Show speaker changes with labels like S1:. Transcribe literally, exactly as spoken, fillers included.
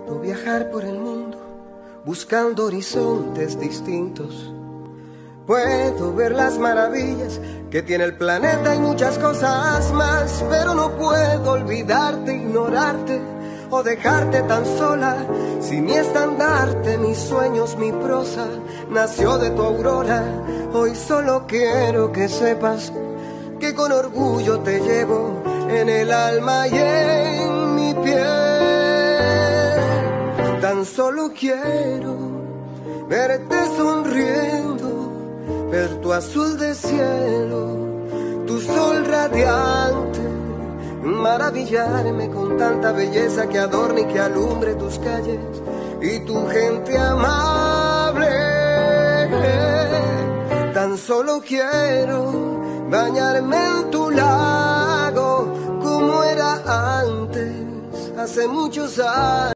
S1: Puedo viajar por el mundo buscando horizontes distintos. Puedo ver las maravillas que tiene el planeta y muchas cosas más, pero no puedo olvidarte, ignorarte o dejarte tan sola. Si mi estandarte, mis sueños, mi prosa nació de tu aurora, hoy solo quiero que sepas que con orgullo te llevo en el alma y en mi piel. Tan solo quiero verte sonriendo, ver tu azul de cielo, tu sol radiante, maravillarme con tanta belleza que adorne y que alumbre tus calles y tu gente amable. Tan solo quiero bañarme en tu lago como era antes, hace muchos años.